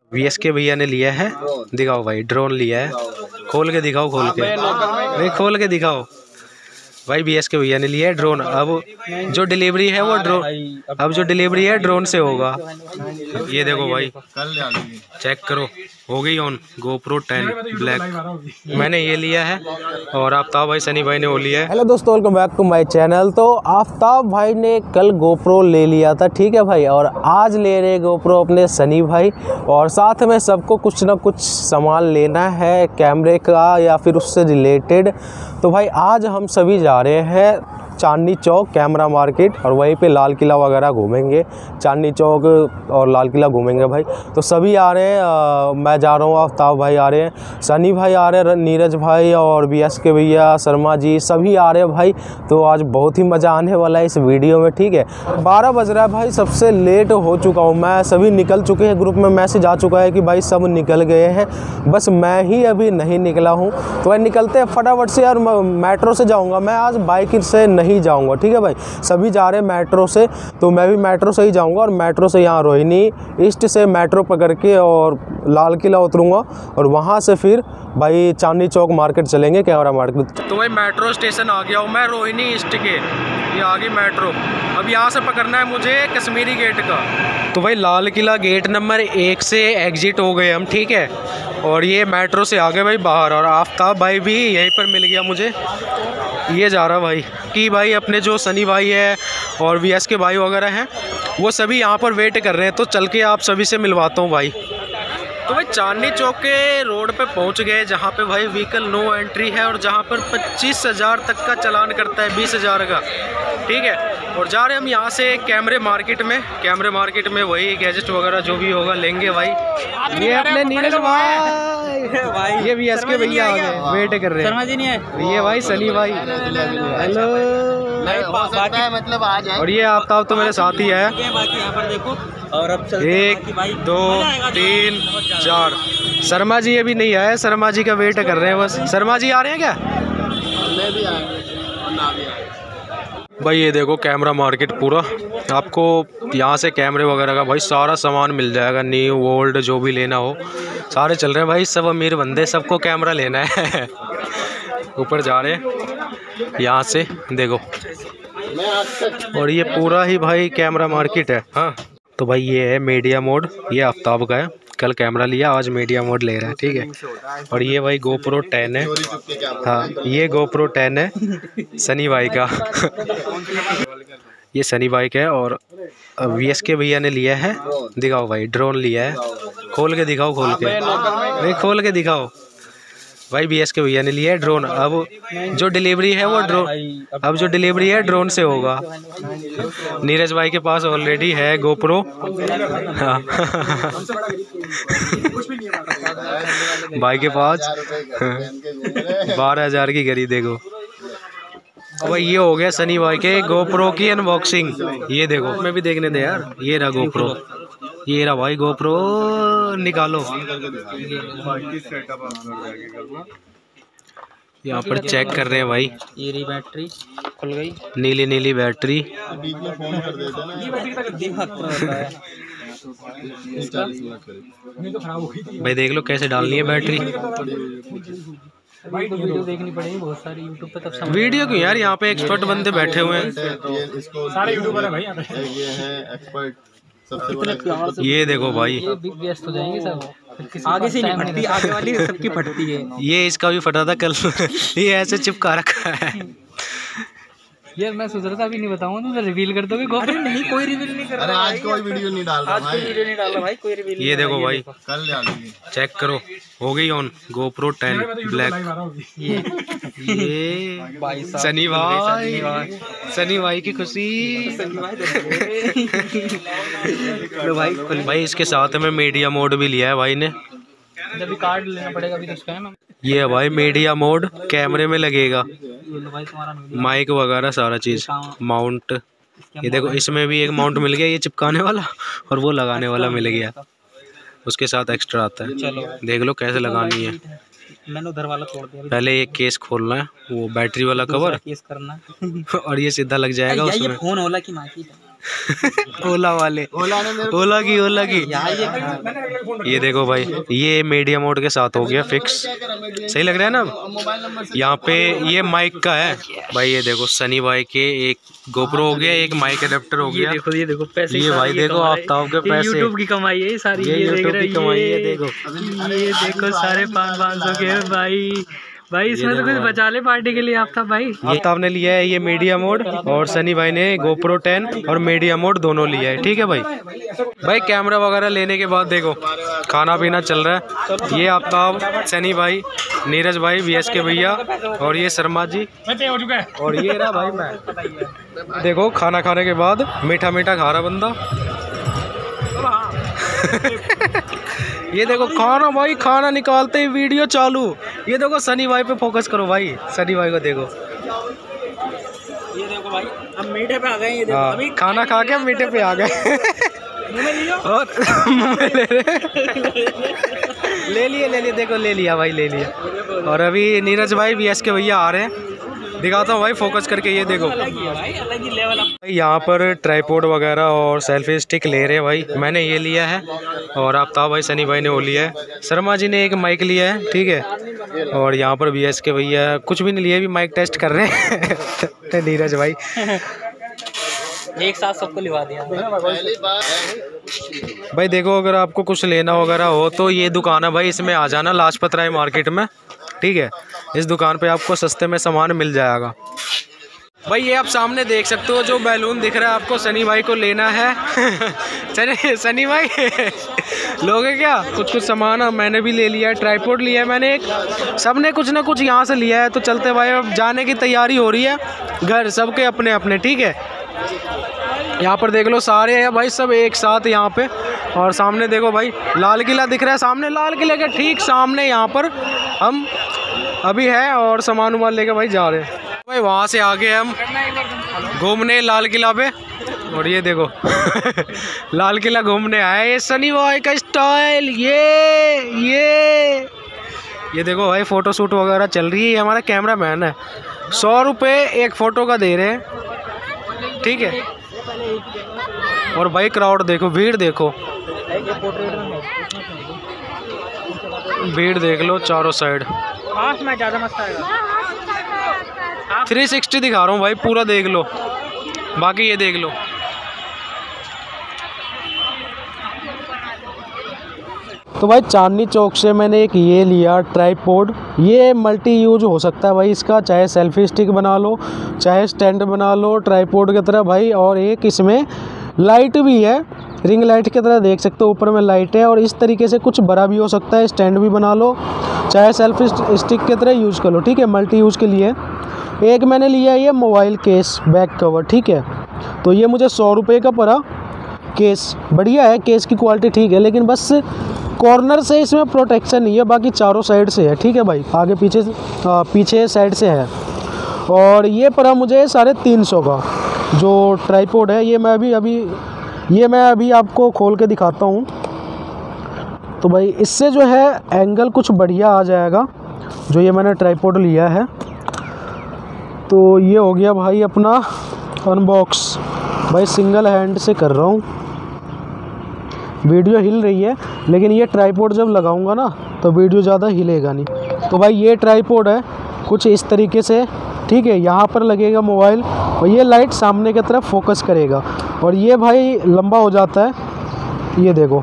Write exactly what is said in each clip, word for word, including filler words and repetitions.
VS के भैया ने लिया है, दिखाओ भाई, ड्रोन लिया है, खोल के दिखाओ, खोल के नहीं, खोल के दिखाओ भाई। वीएस के भैया ने लिया है ड्रोन। अब जो डिलीवरी है वो ड्रोन, अब जो डिलीवरी है ड्रोन से होगा। ये देखो भाई, चेक करो, हो गई ऑन गोप्रो टेन ब्लैक। मैंने ये लिया है और आफ्ताब भाई, सनी भाई ने वो लिया है। हेलो दोस्तों, welcome back to my channel. तो आफ्ताब भाई ने कल गोप्रो ले लिया था, ठीक है भाई, और आज ले रहे गोप्रो अपने सनी भाई, और साथ में सबको कुछ ना कुछ सामान लेना है कैमरे का या फिर उससे रिलेटेड। तो भाई आज हम सभी जा रहे हैं चांदनी चौक कैमरा मार्केट, और वहीं पे लाल किला वगैरह घूमेंगे। चांदनी चौक और लाल किला घूमेंगे भाई। तो सभी आ रहे हैं, आ, मैं जा रहा हूँ, आफ्ताब भाई आ रहे हैं, सनी भाई आ रहे हैं, नीरज भाई और वीएस के भैया, शर्मा जी, सभी आ रहे हैं भाई। तो आज बहुत ही मज़ा आने वाला है इस वीडियो में, ठीक है। बारह बज रहा है भाई, सबसे लेट हो चुका हूँ मैं, सभी निकल चुके हैं, ग्रुप में मैसेज आ चुका है कि भाई सब निकल गए हैं, बस मैं ही अभी नहीं निकला हूँ। तो भाई निकलते हैं फटाफट से, और मेट्रो से जाऊँगा मैं आज, बाइक से नहीं जाऊंगा, ठीक है भाई। सभी जा रहे हैं मेट्रो से, तो मैं भी मेट्रो से ही जाऊंगा, और मेट्रो से यहाँ रोहिणी ईस्ट से मेट्रो पकड़ के और लाल किला उतरूंगा, और वहाँ से फिर भाई चांदनी चौक मार्केट चलेंगे, कैमरा मार्केट। तो भाई मेट्रो स्टेशन आ गया हूँ मैं, रोहिणी ईस्ट के, ये आ गई मेट्रो। अब यहाँ से पकड़ना है मुझे कश्मीरी गेट का। तो भाई लाल किला गेट नंबर एक से एग्जिट हो गए हम, ठीक है, और ये मेट्रो से आ गए भाई बाहर, और आफ्ताब भाई भी यहीं पर मिल गया मुझे, ये जा रहा भाई कि भाई अपने जो सनी भाई है और वीएस के भाई वगैरह हैं वो सभी यहाँ पर वेट कर रहे हैं। तो चल के आप सभी से मिलवाता हूँ भाई। तो भाई चांदनी चौक के रोड पे पहुँच गए, जहाँ पे भाई व्हीकल नो एंट्री है, और जहाँ पर पच्चीस हज़ार तक का चालान करता है, बीस हज़ार का, ठीक है। और जा रहे हम यहाँ से कैमरे मार्केट में, कैमरे मार्केट में वही गैजेट वगैरह जो भी होगा लेंगे भाई। ये अपने नीरज भाई, ये वीएस के भैया आ गए, वेट कर रहे हैं। शर्मा जी नहीं है, ये भाई सनी भाई, हेलो, मतलब आ जाए। और ये आफ्ताब तो मेरे साथ ही है। यहाँ पर देखो, और अब एक दो तीन चार, शर्मा जी अभी नहीं आए, शर्मा जी का वेट कर रहे हैं बस। शर्मा जी आ रहे हैं क्या? मैं भी आया भाई। ये देखो कैमरा मार्केट पूरा, आपको यहाँ से कैमरे वगैरह का भाई सारा सामान मिल जाएगा, न्यू ओल्ड जो भी लेना हो सारे चल रहे हैं भाई। सब अमीर बंदे, सबको कैमरा लेना है। ऊपर जा रहे हैं यहाँ से, देखो, और ये पूरा ही भाई कैमरा मार्केट है। हाँ, तो भाई ये है मीडिया मोड, ये आफ्ताब का है, कल कैमरा लिया, आज मीडिया मोड ले रहा है, ठीक है। और ये भाई गोप्रो टेन है, हाँ ये गोप्रो टेन है सनी भाई का। ये सनी भाई का है, और वीएस के भैया ने लिया है, दिखाओ भाई, ड्रोन लिया है, खोल के दिखाओ, खोल के नहीं, खोल के दिखाओ भाई। वीएस के भैया ने लिया है ड्रोन। अब जो डिलीवरी है वो ड्रोन, अब जो डिलीवरी है ड्रोन से होगा। नीरज भाई के पास ऑलरेडी है गोप्रो, हाँ। भाई के पास बारह हजार की घड़ी, देखो भाई। ये हो गया सनी भाई के गोप्रो की अनबॉक्सिंग, ये देखो, मैं भी देखने दे यार, ये रहा गोप्रो, ये रहा भाई गोप्रो, निकालो। यहाँ पर चेक कर रहे हैं भाई, ये रही बैटरी, खुल गई, नीली नीली बैटरी। भाई देख लो कैसे डालनी है बैटरी। भाई वीडियो देखनी पड़ेगी बहुत सारी यूट्यूब पे, तब समझ। वीडियो क्यों यार, यहाँ पे एक्सपर्ट बंदे बैठे हुए हैं, सारे यूट्यूबर है भाई यहाँ पे, ये है एक्सपर्ट। ये देखो भाई, बिग व्यस्त हो जाएंगे सब, आगे से नहीं फटती, आगे वाली सबकी फटती है। ये इसका भी फटा था कल। ये ऐसे चिपका रखा है यार। मैं सोच रहा था अभी नहीं बताऊंगा, तो रिवील कर दोगे। अरे नहीं, कोई रिवील नहीं कर रहा, आज कोई वीडियो नहीं डाल रहा, आज कोई वीडियो नहीं डाल रहा भाई, कोई रिवील। ये देखो भाई, कल डालेंगे, चेक करो, हो गई ऑन गोप्रो टेन ब्लैक। ये ये सनी भाई, सनी भाई की खुशी। तो भाई भाई इसके साथ में मीडिया मोड भी लिया है भाई ने, जब कार्ड लेना पड़ेगा अभी तो उसका है ना। ये है भाई मीडिया मोड, कैमरे में लगेगा, माइक वगैरह सारा चीज़, माउंट। ये देखो इसमें भी एक माउंट मिल गया, ये चिपकाने वाला, और वो लगाने वाला मिल गया, उसके साथ एक्स्ट्रा आता है। चलो देख लो कैसे लगानी है। मैंने उधर वाला तोड़ दिया, पहले ये केस खोलना है, वो बैटरी वाला कवर केस करना और ये सीधा लग जाएगा उसमें। ये फोन होला की मार्केट है, ओला वाले, ओला ने ओला की ओला की ये देखो भाई, ये मीडिया मोड के साथ हो गया फिक्स, सही लग रहा है ना। यहाँ पे ये माइक का है भाई, ये देखो सनी भाई के एक गोप्रो हो गया, एक माइक अडेप्टर हो गया। ये देखो ये देखो पैसे, ये भाई देखो आफ्ताब के पैसे, यूट्यूब की कमाई है सारी, ये यूट्यूब की कमाई है। देखो ये देखो सारे पाँच पाँच सौ के भाई भाई, इसमें तो कुछ बचा ले पार्टी के लिए आफ्ताब भाई। आफ्ताब ने लिया है ये मीडिया मोड और सनी भाई ने गोप्रो टेन और मीडिया मोड दोनों लिया है, ठीक है भाई। भाई कैमरा वगैरह लेने के बाद देखो खाना पीना चल रहा है। ये आफ्ताब, सनी भाई, नीरज भाई, वी एस के भैया और ये शर्मा जी और ये रहा भाई मैं। देखो खाना खाने के बाद मीठा मीठा खा रहा बंदा। ये देखो खाना भाई, खाना निकालते ही वीडियो चालू। ये देखो सनी भाई पे फोकस करो भाई, सनी भाई को देखो। ये देखो भाई हम मीठे पे आ गए, ये देखो अभी खाना खा के मीठे पे आ गए। और ले लिए ले लिए देखो, ले लिया भाई, ले लिया। और अभी नीरज भाई, वी एस के भैया आ रहे हैं, दिखाता हूँ भाई फोकस करके। ये देखो यहाँ पर ट्राइपॉड वगैरह और सेल्फी स्टिक ले रहे हैं भाई, मैंने ये लिया है और आफ्ताब भाई, सनी भाई ने वो लिया है। शर्मा जी ने एक माइक लिया है, ठीक है। और यहाँ पर वी एस के भैया कुछ भी नहीं लिए, भी माइक टेस्ट कर रहे हैं। नीरज भाई एक साथ सबको लिवा दिया भाई। देखो अगर आपको कुछ लेना वगैरह हो तो ये दुकान है भाई, इसमें आ जाना लाजपत राय मार्केट में, ठीक है। इस दुकान पे आपको सस्ते में सामान मिल जाएगा भाई। ये आप सामने देख सकते हो जो बैलून दिख रहा है आपको, सनी भाई को लेना है। सनी सनी भाई लोगे क्या? कुछ कुछ सामान मैंने भी ले लिया है, ट्राइपॉड लिया है मैंने एक, सबने कुछ ना कुछ यहाँ से लिया है। तो चलते भाई, अब जाने की तैयारी हो रही है घर, सबके अपने अपने, ठीक है। यहाँ पर देख लो सारे हैं भाई, सब एक साथ यहाँ पे। और सामने देखो भाई लाल किला दिख रहा है, सामने लाल किले के ठीक सामने यहाँ पर हम अभी है और सामान वामान लेके भाई जा रहे हैं भाई। वहाँ से आगे हम घूमने लाल किला पे, और ये देखो लाल किला घूमने आए। ये सनी भाई का स्टाइल, ये ये ये देखो भाई फोटो शूट वगैरह चल रही है। हमारा कैमरा मैन है, सौ रुपये एक फ़ोटो का दे रहे हैं, ठीक है। और भाई क्राउड देखो, भीड़ देखो, भीड़ देख लो चारों साइड। में ज़्यादा मस्त आएगा। थ्री सिक्सटी दिखा रहा हूँ भाई, पूरा देख लो, बाकी ये देख लो। तो भाई चांदनी चौक से मैंने एक ये लिया ट्राइपॉड, ये मल्टी यूज हो सकता है भाई इसका, चाहे सेल्फी स्टिक बना लो, चाहे स्टैंड बना लो ट्राइपॉड की तरह भाई। और एक इसमें लाइट भी है, रिंग लाइट की तरह देख सकते हो, ऊपर में लाइट है। और इस तरीके से कुछ बड़ा भी हो सकता है, स्टैंड भी बना लो, चाहे सेल्फी स्टिक की तरह यूज़ कर लो, ठीक है, मल्टी यूज़ के लिए। एक मैंने लिया ये मोबाइल केस बैक कवर, ठीक है। तो ये मुझे सौ रुपये का पड़ा। केस बढ़िया है, केस की क्वालिटी ठीक है, लेकिन बस कॉर्नर से इसमें प्रोटेक्शन नहीं है, बाकी चारों साइड से है, ठीक है भाई, आगे पीछे आ, पीछे साइड से है। और ये पड़ा मुझे साढ़े तीन सौ का जो ट्राइपॉड है। ये मैं अभी अभी ये मैं अभी आपको खोल के दिखाता हूँ। तो भाई इससे जो है एंगल कुछ बढ़िया आ जाएगा, जो ये मैंने ट्राइपॉड लिया है। तो ये हो गया भाई अपना अनबॉक्स, भाई सिंगल हैंड से कर रहा हूँ, वीडियो हिल रही है, लेकिन ये ट्राइपॉड जब लगाऊंगा ना तो वीडियो ज़्यादा हिलेगा नहीं। तो भाई ये ट्राइपॉड है कुछ इस तरीके से, ठीक है। यहाँ पर लगेगा मोबाइल और ये लाइट सामने की तरफ फोकस करेगा। और ये भाई लंबा हो जाता है, ये देखो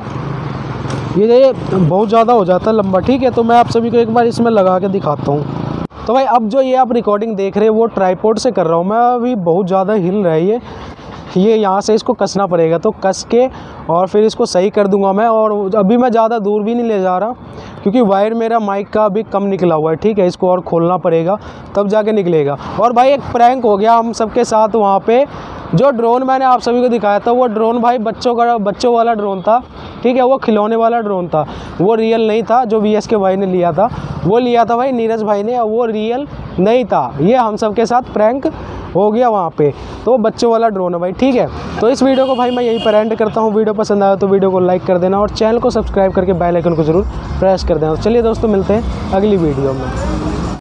ये बहुत ज़्यादा हो जाता है लंबा, ठीक है। तो मैं आप सभी को एक बार इसमें लगा के दिखाता हूँ। तो भाई अब जो ये आप रिकॉर्डिंग देख रहे हैं वो ट्राइपॉड से कर रहा हूँ मैं, अभी बहुत ज़्यादा हिल रहा है ये ये यहाँ से इसको कसना पड़ेगा, तो कस के और फिर इसको सही कर दूंगा मैं। और अभी मैं ज़्यादा दूर भी नहीं ले जा रहा, क्योंकि वायर मेरा माइक का अभी कम निकला हुआ है, ठीक है। इसको और खोलना पड़ेगा तब जाके निकलेगा। और भाई एक प्रैंक हो गया हम सबके साथ वहाँ पे। जो ड्रोन मैंने आप सभी को दिखाया था वो ड्रोन भाई बच्चों का बच्चों वाला ड्रोन था, ठीक है, वो खिलौने वाला ड्रोन था, वो रियल नहीं था। जो वी एस के भाई ने लिया था वो लिया था भाई नीरज भाई ने, और वो रियल नहीं था। ये हम सबके साथ प्रैंक हो गया वहाँ पे, तो वो बच्चों वाला ड्रोन है भाई, ठीक है। तो इस वीडियो को भाई मैं यहीं पर एंड करता हूँ। वीडियो पसंद आया तो वीडियो को लाइक कर देना और चैनल को सब्सक्राइब करके बेल आइकन को जरूर प्रेस कर देना। तो चलिए दोस्तों मिलते हैं अगली वीडियो में।